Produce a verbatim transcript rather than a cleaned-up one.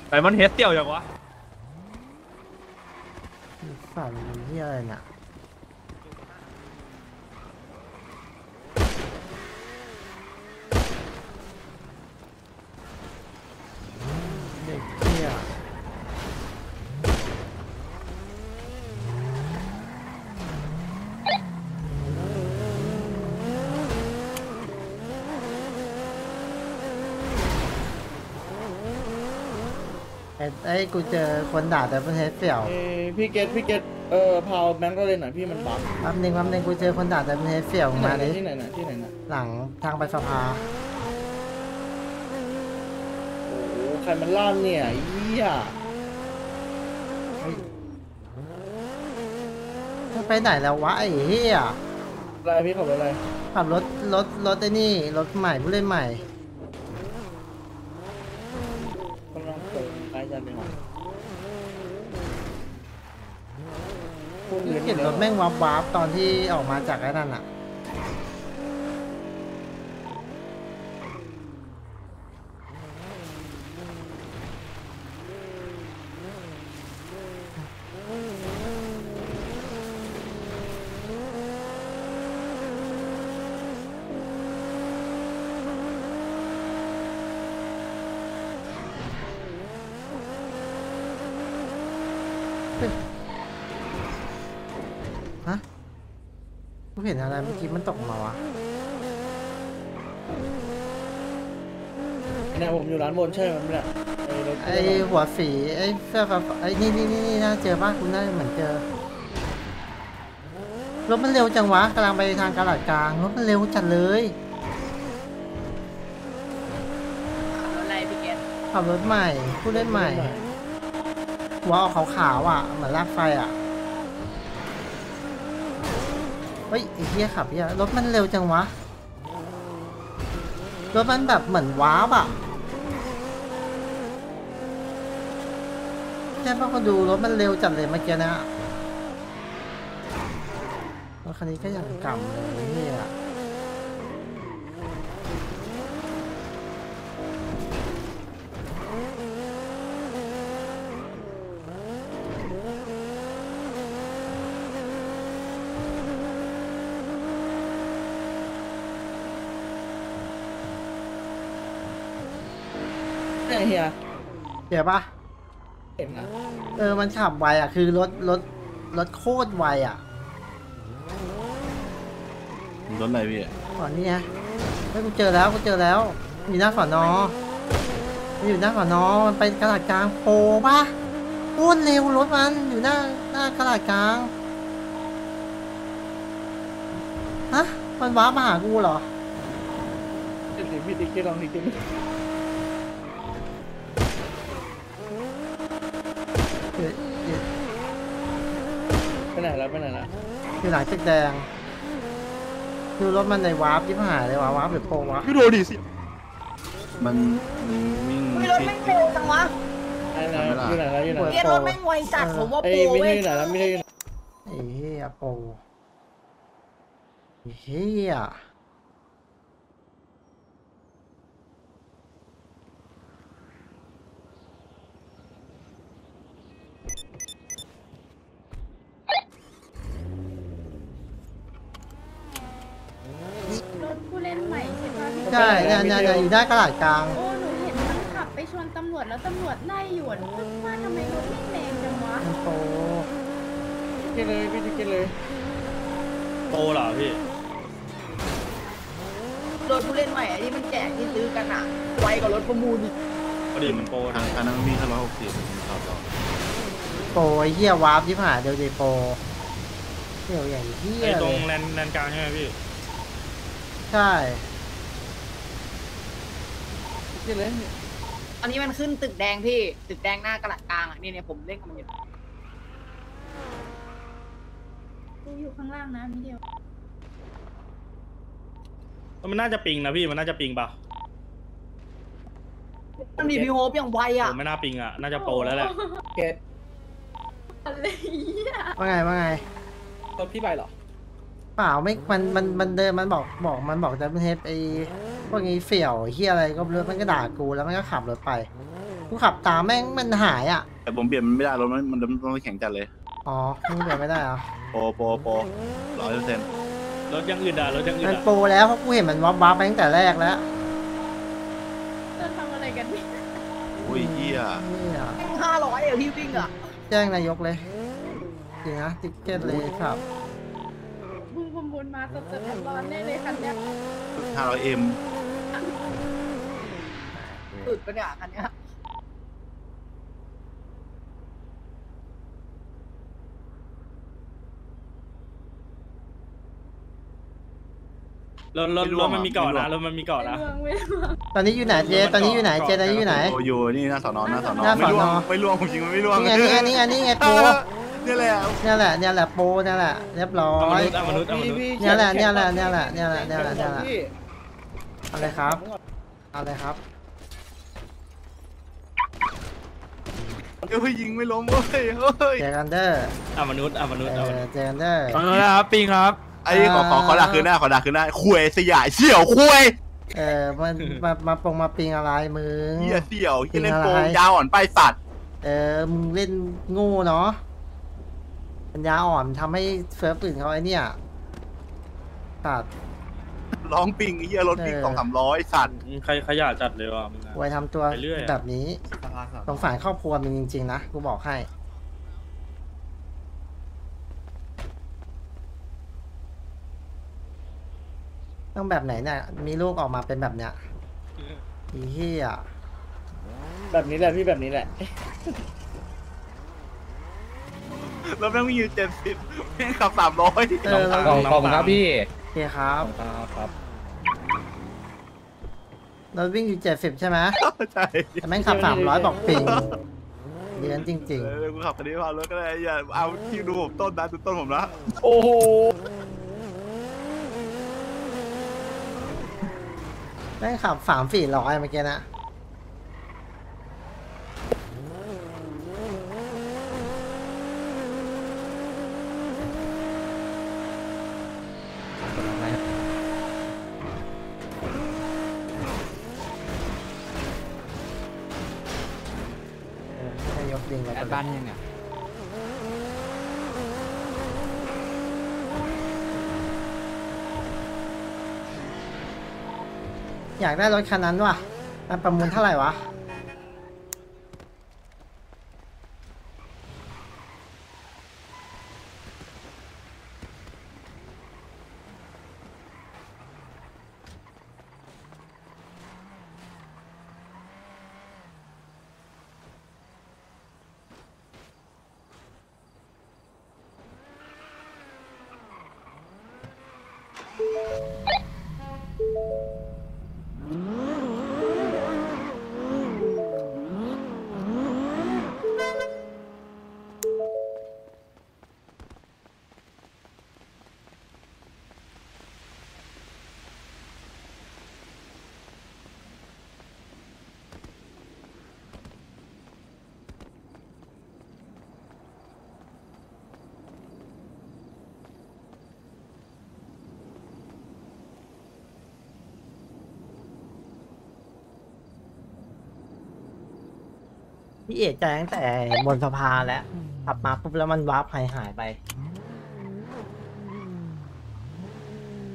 ไดมอนด์เฮดเตี่ยวอย่างวะฝั่งที่อะไรเนี่ยเด็กเที่ยไอ้ไอ้กูเจอคนด่าแต่ประเทศเสี่ยวเอ้พี่เกตพี่เกตเออพาวแบงก์ก็เลยหน่อยพี่มันบัฟแป๊บนึงแป๊บนึงกูเจอคนด่าแต่ประเทศเสี่ยวที่ไหนมานะดิที่ไหนนะที่ไหนนะหลังทางไปสภาโอ้โหใครมันล่ามเนี่ยไอ้เหี้ยไปไหนแล้ววะไอ้เหี้ยอะไรพี่ขับรถอะไรขับรถรถรถไอ้นี่รถใหม่ผู้เล่นใหม่กำลังเปิดใกล้จะเลยว่ะพวกนี่เงินเห็นรถแม่งวับวับตอนที่ออกมาจากไอ้นั่นอ่ะฮะกูเห็นอะไรเมื่อกี้มันตกมาวะเนี่ยผมอยู่ร้านบนใช่ไหมมันเนี่ยไอ้รถไอ้หัวฝีไอ้เสื้อฟ้าไอ้นี่นี่นี่นี่น่าเจอป่ะคุณน่าเหมือนเจอรถมันเร็วจังวะกำลังไปทางกาลาดกลางรถมันเร็วจัดเลยอะไรพี่เกศขับรถใหม่ผู้เล่นใหม่หัวออกขาวๆอ่ะเหมือนลากไฟอ่ะเฮ้ยไอ้เหี้ยขับเหี้ยรถมันเร็วจังวะรถมันแบบเหมือนว้าบอ่ะใช่ป่ะก็ดูรถมันเร็วจัดเลยเมื่อกี้นะรถคันนี้ก็ยังกำเลยเฮียเนี่ยเฮียเดี๋ยวป่ะเห็นนะเออมันขับไวอ่ะคือรถรถรถโคตรไวอ่ะรถอะไรพี่ก่อนนี้ไงเฮ้ยกูเจอแล้วกูเจอแล้วอยู่หน้าสอนอมันอยู่หน้าสอนอมันไปกระดาษกลางโปป่ะโคตรเร็วรถมันอยู่หน้าหน้ากระดาษกลางฮะมันว้าร์ปมาหากูเหรอเดี๋ยวพี่ติ๊กลองติ๊กติ๊กอยู่อยู่ไปไหนแล้วไปไหนแล้วอยู่หลังตึกแดงดูรถมันในวาร์ปยิบหายเลยวะวาร์ปหรือโปวะพี่โดดิสิมันมันวิ่งรถแม่งเร็วจังวะไหนไหนอยู่ไหนแล้วอยู่ไหนเกศรถแม่งไวจัดผมว่าไอ้โปรไม่เว้ใช่ยอยู่ไหนแล้วไม่ใช่อยู่ไหนไอ้เหี้ยโปไอ้เหี้ยรถผู้เล่นใหม่ใช่ปะพี่ใช่เนี่ยเนี่ยเนี่ยอยู่หน้ากระดาษกลางโอ้หนูเห็นมันขับไปชนตำรวจแล้วตำรวจไล่อยู่อะหนูก็ว่าทำไมรถไม่แรงจังวะโปติ๊กเลยพี่ติ๊กเลยโตเหรอพี่รถผู้เล่นใหม่ไอ้ที่มันแจกที่ซื้อกันอ่ะไวกว่ารถประมูลอีกพอดีมันโปรทางทางนั้นวิ่งแค่ร้อยหกสิบครับต่อโปไอ้เหี้ยวาร์ปยิบหายเดี๋ยวเดี๋ยวโปเดี๋ยวอย่างเหี้ยไอ้ตเลรงยแลนแลนกลางใช่ไหมพี่ใช่ติ๊กเลยตอนนี้มันขึ้นตึกแดงพี่ตึกแดงหน้ากระดาษกลางอ่ะนี่เนี่ยผมเล่นกับมันอยู่กูอยู่ข้างล่างนะมิเดียวมันน่าจะปิงนะพี่มันน่าจะปิงเปล่ามันมีพี่โฮปอย่างไวอ่ะผมไม่น่าปิงอ่ะน่าจะโปรแล้วแหละเกตอะไรอ่ะว่าไงว่าไงรถพี่ไปเหรอเปล่าไม่มันมันมันเดินมันบอกบอกมันบอกจะเป็นเทปไอ้พวกนี้เสี่ยวเฮียอะไรก็ไม่รู้มันก็ด่ากูแล้วมันก็ขับรถไปกูขับตามแม่งมันหายอ่ะแต่ผมเปลี่ยนมันไม่ได้รถมันมันมันแข็งจัดเลยอ๋อมึงเปลี่ยนไม่ได้เหรอโปรโปรโปรร้อยเปอร์เซ็นต์รถยังอื่นอ่ะรถยังอื่นมันอ่ะโปรแล้วเพราะกูเห็นมันวับวับไปตั้งแต่แรกแล้วจะทำอะไรกันเนี่ยอุ้ยเฮียนี่อ่ะห้าร้อยอะพี่วิ่งอะแจ้งนายกเลยจริงนะติ๊กเก็ตเลยครับมึงขโมยมาสดๆร้อนๆได้เลยคันเนี้ยห้าร้อยเอ็มสุดปะเนี่ยคันเนี้ยรถรถรถมันมีเกาะนะรถมันมีเกาะไม่นะเมืองไม่เมืองตอนนี้อยู่ไหนเจตอนนี้อยู่ไหนเจตอนนี้อยู่ไหนโอ้อยู่นี่หน้าสอนอหน้าสอนอหน้าสไม่อนอร่วงไม่ร่วงผมจริงมันไม่ร่วงนี่ไงนี่ไงนี่ไงนี่ไงโปรนี่แหละเนี่ยแหละเนี่ยแหละโปรเนี่ยแหละเรียบร้อเอามยนุษย์เอามนุษย์เอามนุษย์พี่เนี่ยแหละแขเนี่ยแหละก่อเนี่ยแหละเนี่ยแหละเนี่ยแหละเนี่ยแหละพี่อะไรครับอะไรครับเฮ้ยยิงไม่ล้มเว้ยเฮ้ยเจอกันเด้อเอามนุษย์เอามนุษย์เอเอามอนุษย์เจอกันเด้อขอโทษนะครับปิงครับไอ้ขอขอขอด่าคืนหน้าขอด่าคืนหน้าคุยสยายเสี่ยวคุยเออมันมามาปงมาปิงอะไรมึงเฮียเสี่ยวเฮียเล่นเป็นโปอะไรงยาวอ่อนไปสัตว์เออมึงเล่นโง่เนาะปัญญาอ่อนทำให้เฟิร์ฟอื่นเขาไอ้เนี่ยตัดร้องปิงเฮียรถปิงเออสองสามร้อยสัตว์ใครขยะจัดเลยว่ะมึงอะไว้ทำตัวไปเรื่อยอะแบบนี้สงสารครอบครัวมึงจริงๆนะกูบอกให้ต้องแบบไหนเนี่ยมีลูกออกมาเป็นแบบเนี้ยอีเหี้ยแบบนี้แหละพี่แบบนี้แหละรถแม่งวิ่งอยู่เจ็ดสิบแม่งขับสามร้อยเออเราขอบขอบคุณครับพี่โอเคครับครับเราวิ่งอยู่เจ็ดสิบใช่ไหมใช่แต่แม่งขับสามร้อยบอกปิงเดือนจริงเออกูขับคันนี้พารถก็ได้อย่าเอาที่ดูผมต้นนะดูต้นผมนะโอ้โหๆแม่งขับสามสี่ร้อยเมื่อกี้นะ เออให้ยกดิงกันแอดบ้านยังเนี่ยอยากได้รถคันนั้นว่ะมันประมูลเท่าไหร่วะพี่เอกใจตั้งแต่บนสะพานแล้วขับมาปุ๊บแล้วมันวาร์ปหายหายไป